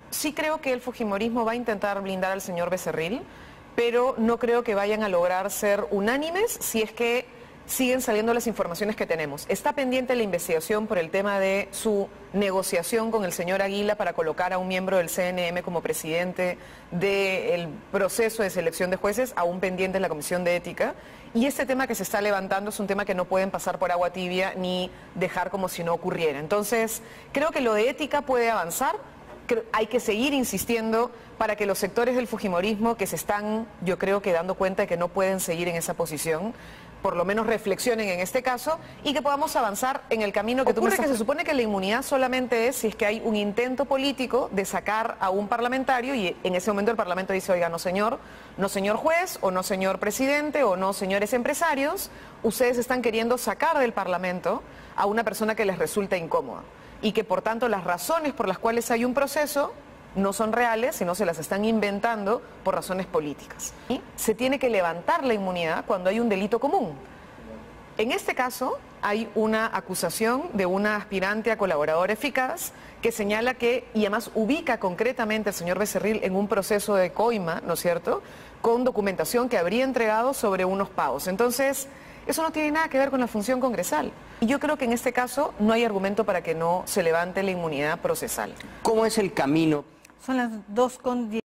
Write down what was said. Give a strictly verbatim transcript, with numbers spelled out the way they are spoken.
sí creo que el fujimorismo va a intentar blindar al señor Becerril, pero no creo que vayan a lograr ser unánimes si es que siguen saliendo las informaciones que tenemos. Está pendiente la investigación por el tema de su negociación con el señor Aguila para colocar a un miembro del C N M como presidente del proceso de selección de jueces, aún pendiente en la Comisión de Ética. Y este tema que se está levantando es un tema que no pueden pasar por agua tibia ni dejar como si no ocurriera. Entonces, creo que lo de ética puede avanzar. Hay que seguir insistiendo para que los sectores del fujimorismo que se están, yo creo que dando cuenta de que no pueden seguir en esa posición, por lo menos reflexionen en este caso y que podamos avanzar en el camino que tú me estás... que se supone que la inmunidad solamente es si es que hay un intento político de sacar a un parlamentario y en ese momento el parlamento dice, oiga, no señor, no señor juez, o no señor presidente, o no señores empresarios, ustedes están queriendo sacar del parlamento a una persona que les resulta incómoda y que por tanto las razones por las cuales hay un proceso no son reales, sino se las están inventando por razones políticas. Y se tiene que levantar la inmunidad cuando hay un delito común. En este caso, hay una acusación de una aspirante a colaboradora eficaz que señala que, y además ubica concretamente al señor Becerril en un proceso de coima, ¿no es cierto?, con documentación que habría entregado sobre unos pagos. Entonces, eso no tiene nada que ver con la función congresal. Y yo creo que en este caso no hay argumento para que no se levante la inmunidad procesal. ¿Cómo es el camino? Son las dos con diez.